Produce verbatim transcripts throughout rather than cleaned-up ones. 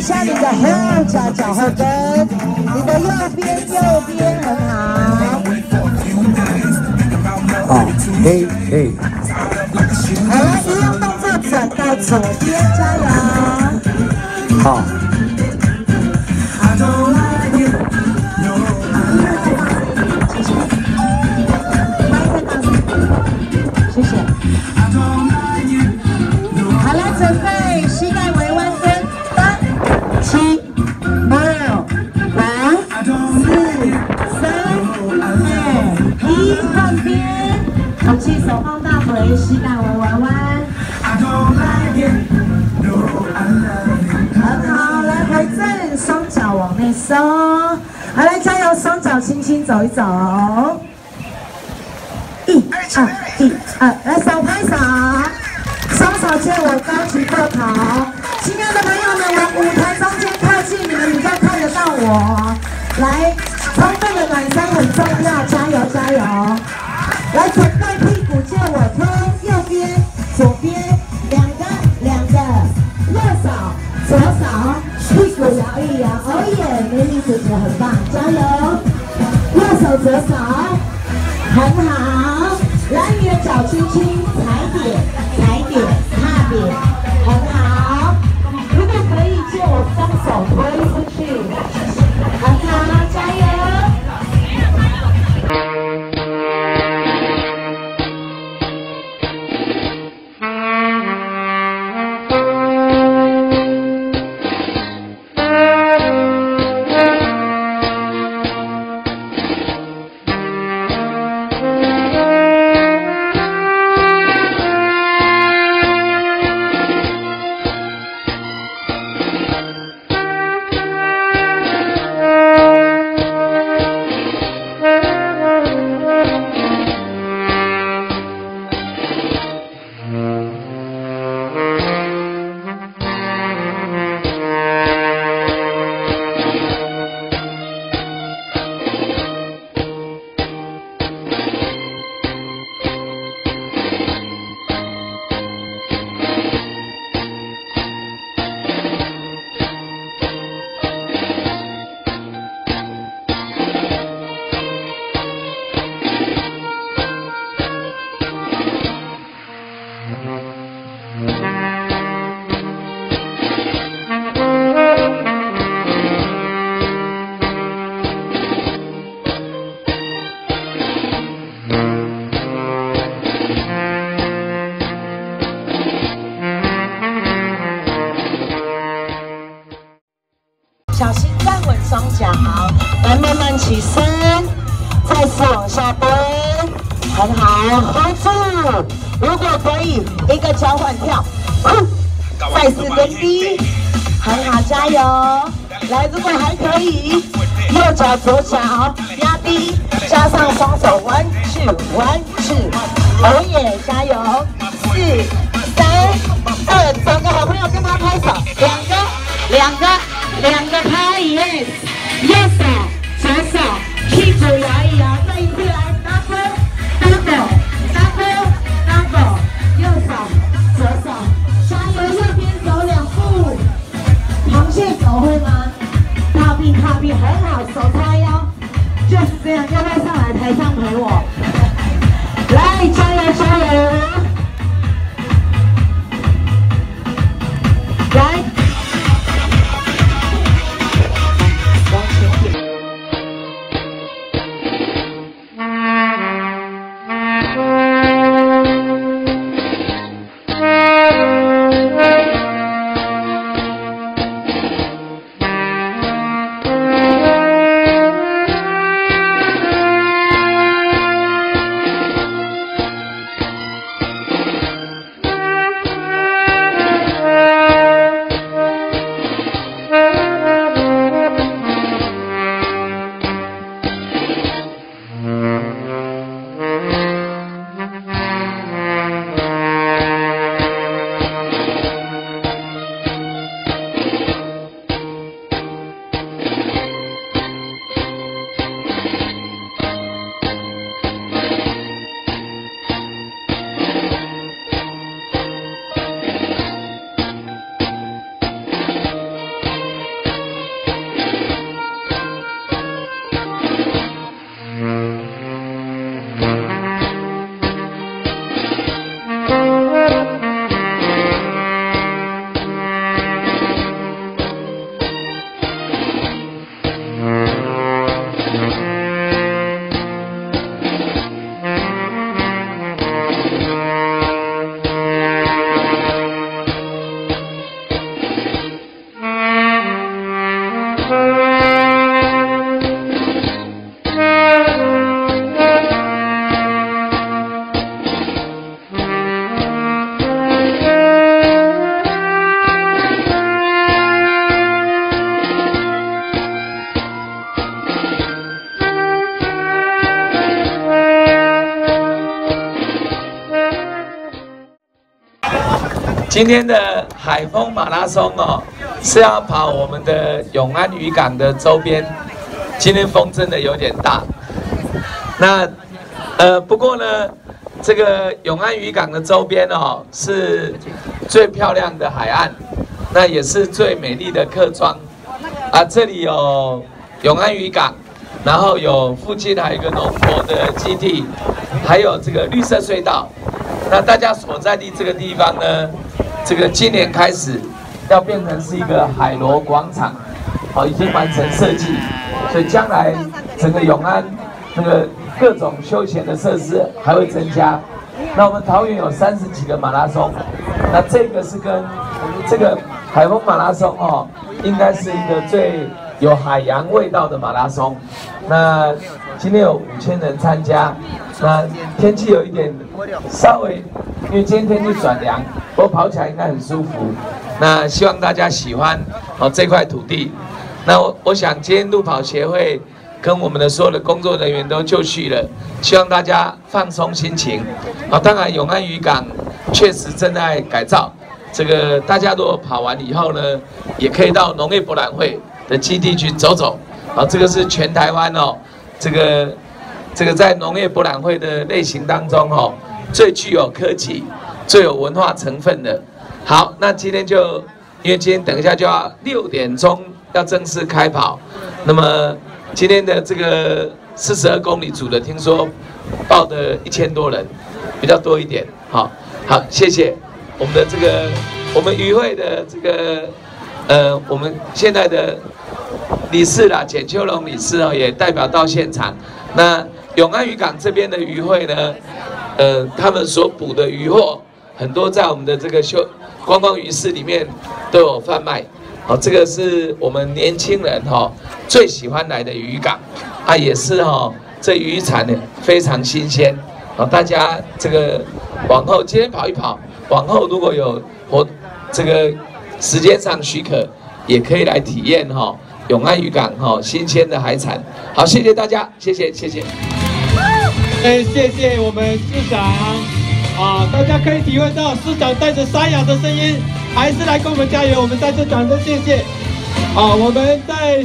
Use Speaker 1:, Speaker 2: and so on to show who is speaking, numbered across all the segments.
Speaker 1: 一下你的后脚脚后跟，你的右边右边很好。
Speaker 2: 好，可以可以。
Speaker 1: 好了，一样动作转到左边，加油。
Speaker 2: 好。
Speaker 1: 谢谢。好了，准备膝盖微弯蹲，八、七、六、五、四、三、二、一，换边。吐气，手放大腿，膝盖微弯弯。很好，来回正，双脚往内收。好，来加油，双脚轻轻走一走。 一、二、一、二，来手拍手，双手借我高举过头。亲爱的朋友们，往舞台中间靠近，你们比较看得到我。来，充分的暖身很重要，加油加油！来，准备屁股借我推，右边、左边，两个两个，右手、左手，屁股摇一摇，哦耶，美女姐姐很棒，加油！右手、左手。 很好，来你的脚轻轻踩点、踩点、踏点，很好。如果可以，借我双手推出去，很好，加油！小心站稳双脚，来慢慢起身，再次往下蹲，很好 ，hold 住。如果可以，一个交换跳，再次蹲低，很好，加油！来，如果还可以，右脚左脚压低，加上双手弯曲弯曲，哦耶，加油！四、三、二，找个好朋友跟他拍手，两个，两个。 两个拍 ，yes， 右手、左手，屁股摇一摇，再一次来 ，double，double，double，double， 右手、左手，加油，右边走两步，螃蟹走会吗？踏壁，踏壁，很好，手叉腰，就是这样，要不要上来台上陪我？来，加油，加油！
Speaker 3: 今天的海丰马拉松哦，是要跑我们的永安渔港的周边。今天风真的有点大。那呃，不过呢，这个永安渔港的周边哦，是最漂亮的海岸，那也是最美丽的客庄啊。这里有永安渔港，然后有附近还有一个农博的基地，还有这个绿色隧道。那大家所在地这个地方呢？ 这个今年开始要变成是一个海螺广场，好，已经完成设计，所以将来整个永安那个各种休闲的设施还会增加。那我们桃园有三十几个马拉松，那这个是跟这个海丰马拉松哦，应该是一个最有海洋味道的马拉松。那今天有五千人参加，那天气有一点稍微。 因为今天天气转凉，不过跑起来应该很舒服。那希望大家喜欢哦这块土地。那我我想今天路跑协会跟我们的所有的工作人员都就绪了，希望大家放松心情。啊，当然永安渔港确实正在改造。这个大家如果跑完以后呢，也可以到农业博览会的基地去走走。啊，这个是全台湾哦，这个这个在农业博览会的类型当中哦。 最具有科技、最有文化成分的。好，那今天就因为今天等一下就要六点钟要正式开跑，那么今天的这个四十二公里组的，听说报的一千多人，比较多一点。好，好，谢谢我们的这个我们渔会的这个呃，我们现在的理事啦，简秋龙理事哦，也代表到现场。那永安渔港这边的渔会呢？ 呃，他们所捕的渔获很多，在我们的这个休观光渔市里面都有贩卖。好、哦，这个是我们年轻人哈、哦、最喜欢来的渔港，啊，也是哈、哦、这渔产呢非常新鲜。好、哦，大家这个往后今天跑一跑，往后如果有活这个时间上许可，也可以来体验哈、哦、永安渔港哈、哦、新鲜的海产。好，谢谢大家，谢谢谢谢。
Speaker 4: 哎，谢谢我们市长啊！大家可以体会到市长带着沙哑的声音，还是来跟我们加油。我们再次掌声谢谢。啊，我们在。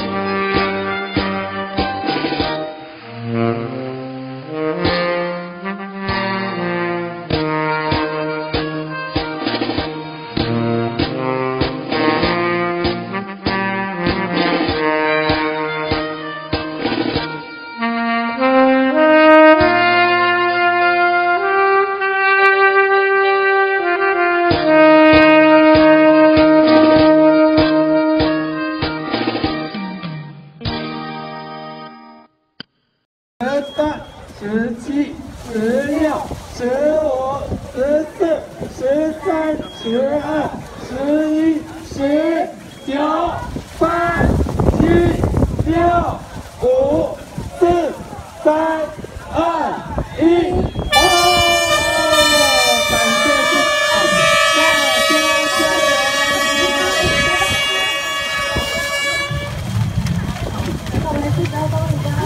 Speaker 4: 十七、十六、十五、十四、十三、十二、十一、十、九、八、七、六、五、四、三、二、一，哦！感谢市长，大家加油！我们是交通比较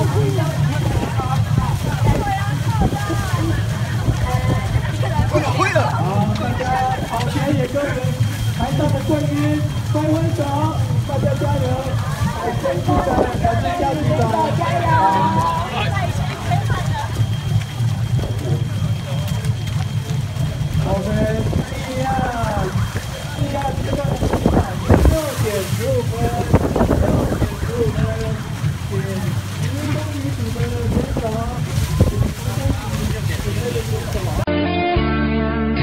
Speaker 4: 好，大家跑前也跟台上的贵宾挥挥手，大家加油！来，前去的赶紧加油！加油！我们第二第二阶段的比赛六点十五分，六点十五分，请十公里组的选手，请十公里组的选手。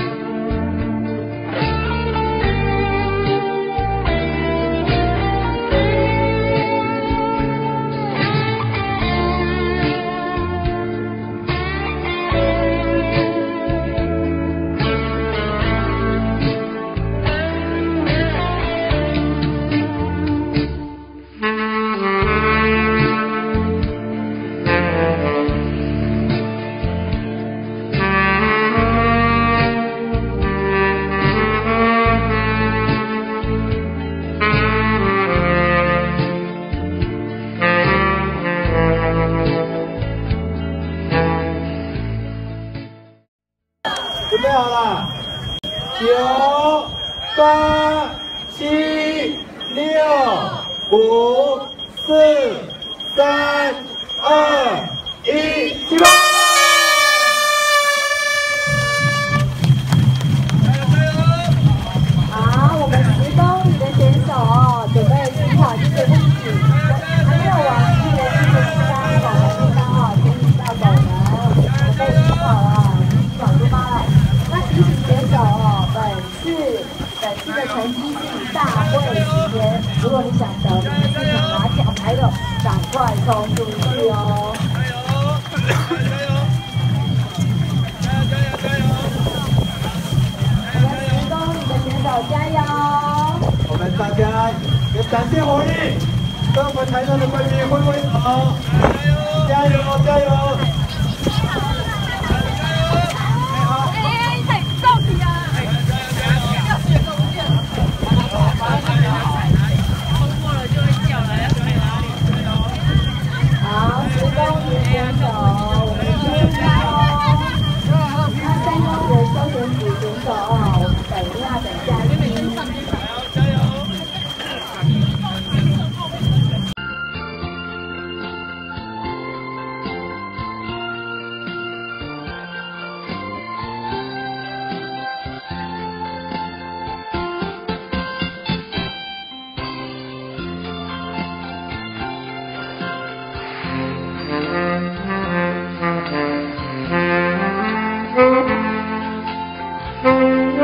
Speaker 4: 九、八、七、六、五、四、三、二、一，起跑！
Speaker 5: 好，我们十公里的选手哦，准备起跑这个位置，还没有往一人一个地方往的地方哦，请你到狗门，准备起跑了，起跑出发了。那提醒选手哦，本次本次的成绩是大会期间，如果你想得名，是想拿奖牌的，赶快冲出去哦！加油！
Speaker 4: 我们大家也展现活力，跟我们台上的贵宾挥挥手，加油加油！
Speaker 6: 哎，太着急啊！要学中间，冲过了就会叫了，要在哪里？
Speaker 5: 好，十公里选手，我们出发哦！那三公里的休闲组选手哦，我们等一下，等一下。
Speaker 6: 嗯。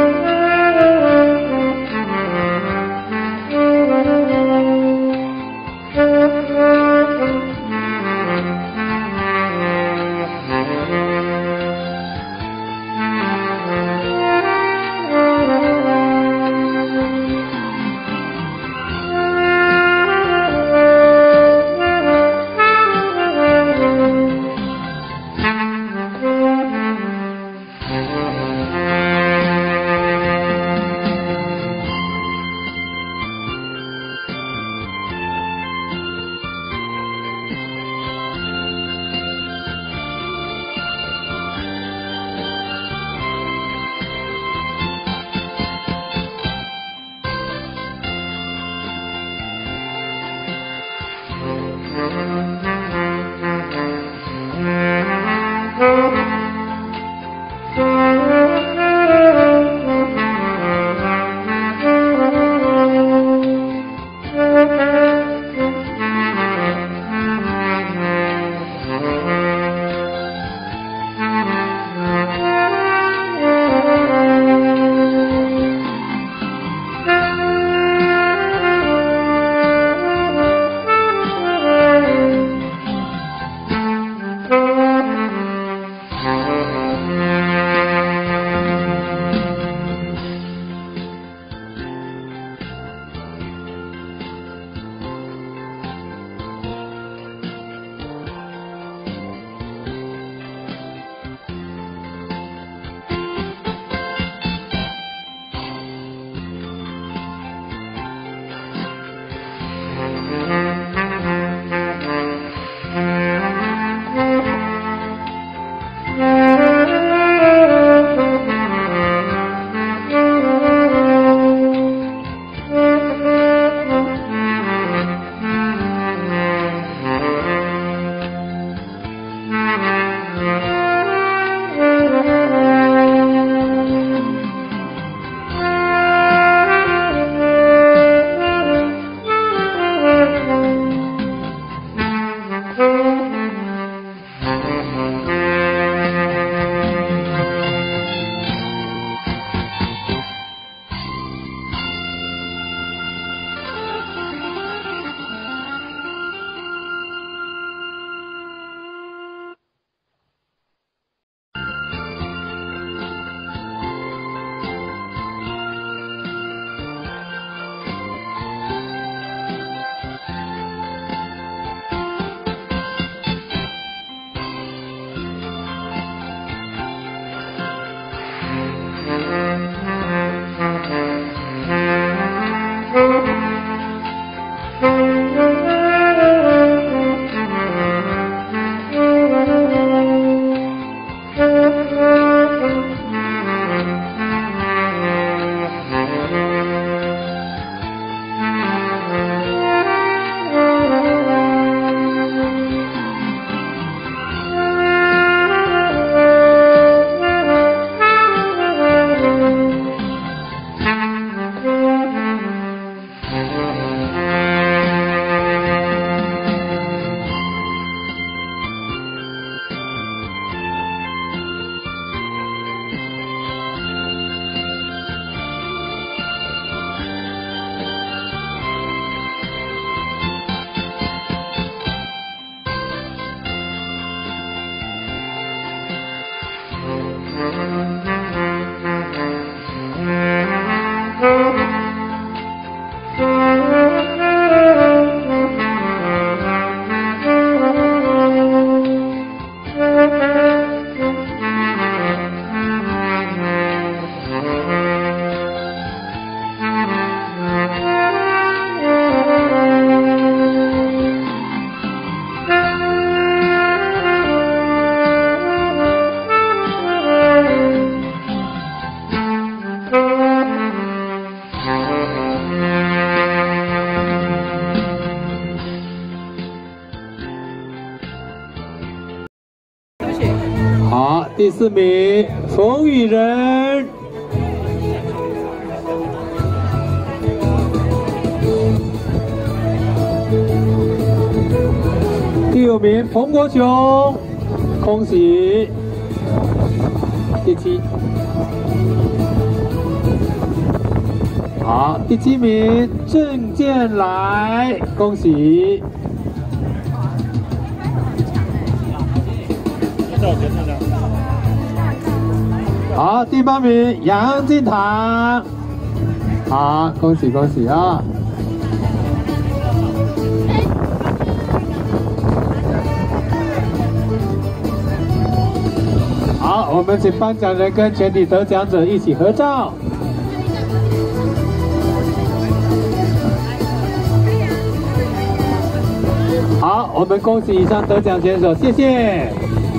Speaker 4: 第四名冯雨仁。第五名彭国雄，恭喜。第七。好，第七名郑建来，恭喜。好，第八名杨进堂，好，恭喜恭喜啊！好，我们请颁奖人跟全体得奖者一起合照。好，我们恭喜以上得奖选手，谢谢。